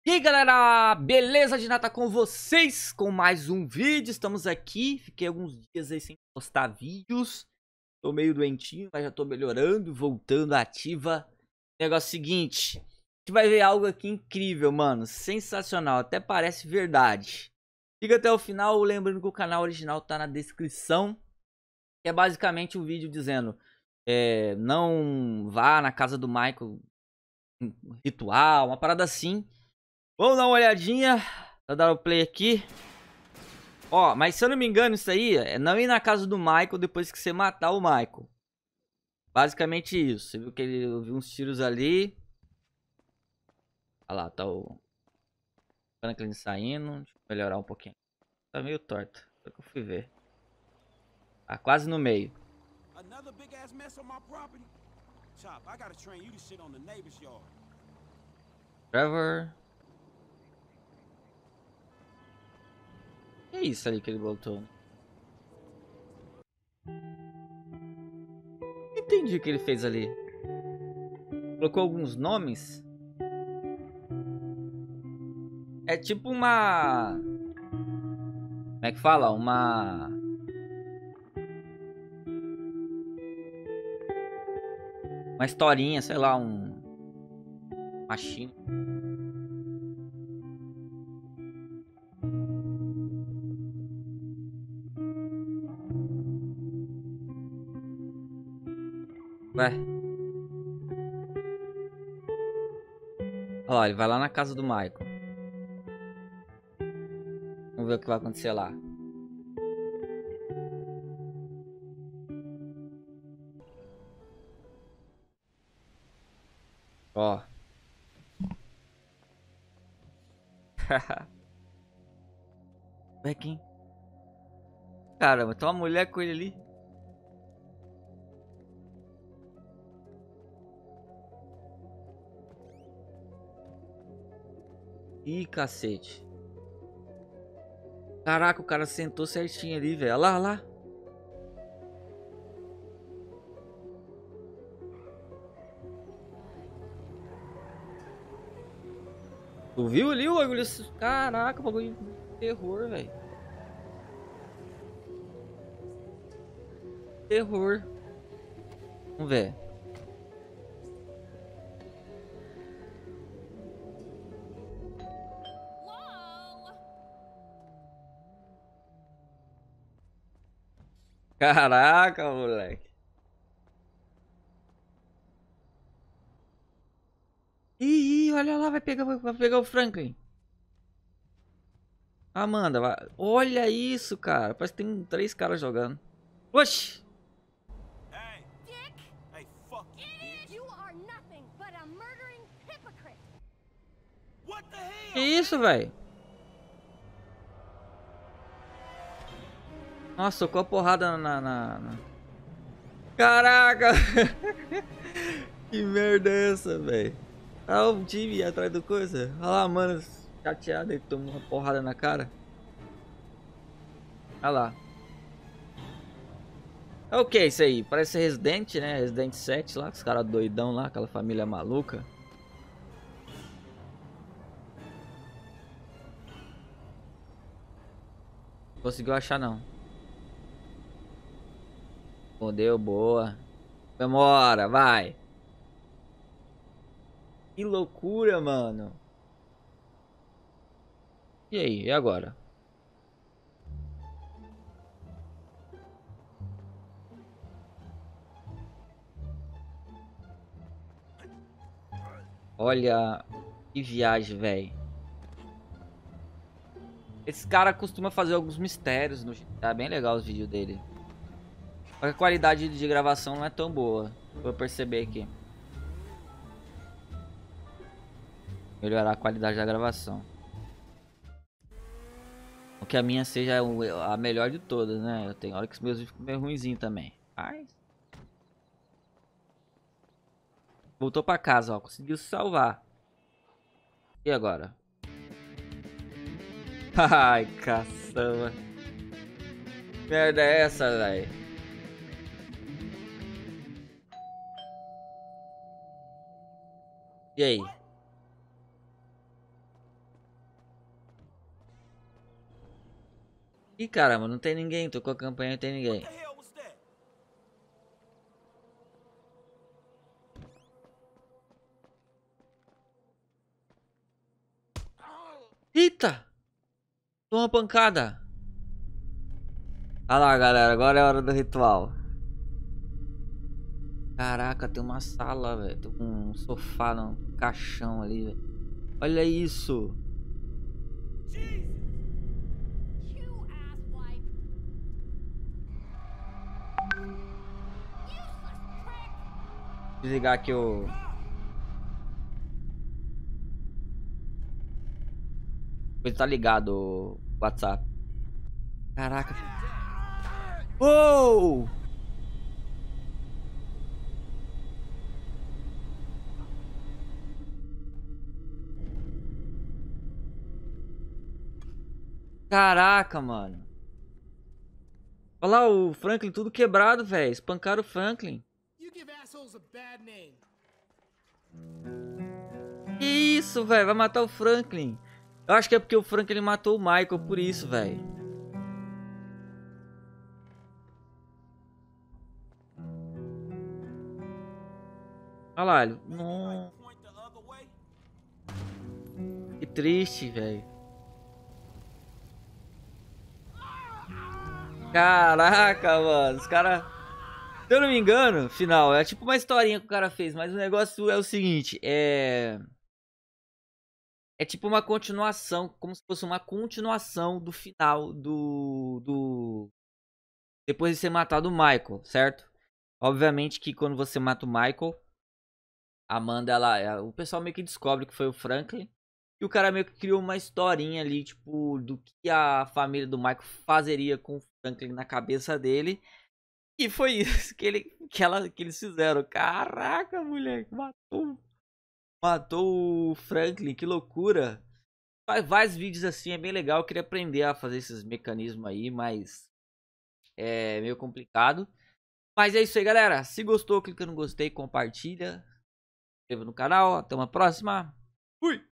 E aí galera, beleza? De nada com vocês com mais um vídeo. Estamos aqui, fiquei alguns dias aí sem postar vídeos. Tô meio doentinho, mas já tô melhorando, voltando ativa. Negócio seguinte, a gente vai ver algo aqui incrível, mano, sensacional, até parece verdade. Fica até o final, lembrando que o canal original tá na descrição. Que é basicamente um vídeo dizendo, não vá na casa do Michael, um ritual, uma parada assim. Vamos dar uma olhadinha. Vou dar o play aqui. Ó, mas se eu não me engano, isso aí é não ir na casa do Michael depois que você matar o Michael. Basicamente isso. Você viu que ele ouviu uns tiros ali. Olha lá, tá o Franklin saindo. Deixa eu melhorar um pouquinho. Tá meio torto. Foi que eu fui ver. Ah, quase no meio. Trevor. Que é isso ali que ele botou? Não entendi o que ele fez ali. Colocou alguns nomes. É tipo uma... Como é que fala? Uma historinha, sei lá, um machinho. Ué. Olha lá, ele vai lá na casa do Michael. Vamos ver o que vai acontecer lá. Ó. Ué, quem? Caramba, tem uma mulher com ele ali. Ih, cacete. Caraca, o cara sentou certinho ali, velho. Olha lá, olha lá. Tu viu ali o bagulho? Caraca, o bagulho de terror, velho. Terror. Vamos ver. Caraca, moleque. Ih, olha lá, vai pegar o Franklin. Amanda, vai. Olha isso, cara. Parece que tem 3 caras jogando. Oxi. Que isso, velho? Nossa, socou a porrada na... Caraca! Que merda é essa, velho? Ah, o time atrás do coisa. Olha lá, mano, chateado, ele tomou uma porrada na cara. Olha lá. É o que isso aí? Parece Resident, né? Resident 7 lá, com os caras doidão lá, aquela família maluca. Não conseguiu achar não. Escondeu, boa. Demora, vai. Que loucura, mano. E aí, e agora? Olha, que viagem, velho. Esse cara costuma fazer alguns mistérios no GTA, bem legal os vídeos dele. Só que a qualidade de gravação não é tão boa, vou perceber aqui. Melhorar a qualidade da gravação. O que a minha seja a melhor de todas, né? Eu tenho hora que os meus vídeos ficam meio ruinzinho também. Mas... voltou pra casa, ó. Conseguiu se salvar. E agora? Ai, caçamba. Merda é essa, velho? E aí? Ih, caramba, não tem ninguém. Tô com a campanha, não tem ninguém. Eita! Toma uma pancada. Olha lá, galera. Agora é a hora do ritual. Caraca, tem uma sala, velho. Tem um sofá, um caixão ali, velho. Olha isso. Desligar aqui o... Ele tá ligado o WhatsApp. Caraca. Uou! Caraca, mano. Olha lá o Franklin tudo quebrado, velho. Espancaram o Franklin. Que isso, velho? Vai matar o Franklin. Eu acho que é porque o Franklin matou o Michael, por isso, velho. Olha lá, ele... Não. Que triste, velho. Caraca, mano. Os caras... Se eu não me engano, final, é tipo uma historinha que o cara fez, mas o negócio é o seguinte, é tipo uma continuação, como se fosse uma continuação do final depois de ser matado o Michael, certo? Obviamente que quando você mata o Michael, a Amanda, o pessoal meio que descobre que foi o Franklin. E o cara meio que criou uma historinha ali, tipo, do que a família do Michael fazeria com o Franklin na cabeça dele. E foi isso que eles fizeram. Caraca, moleque, matou o Franklin, que loucura. Faz vários vídeos assim, é bem legal. Eu queria aprender a fazer esses mecanismos aí, mas é meio complicado. Mas é isso aí, galera. Se gostou, clica no gostei, compartilha, se inscreva no canal. Até uma próxima. Fui!